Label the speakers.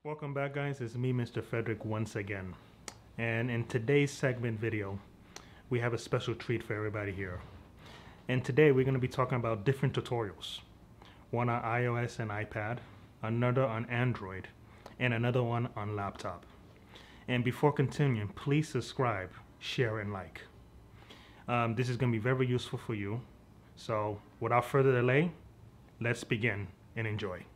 Speaker 1: Welcome back, guys. It's me, Mr. Frederick, once again. And in today's segment video, we have a special treat for everybody here. And today we're going to be talking about different tutorials. One on iOS and iPad, another on Android, and another one on laptop. And before continuing, please subscribe, share, and like. This is going to be very useful for you. So without further delay, let's begin and enjoy.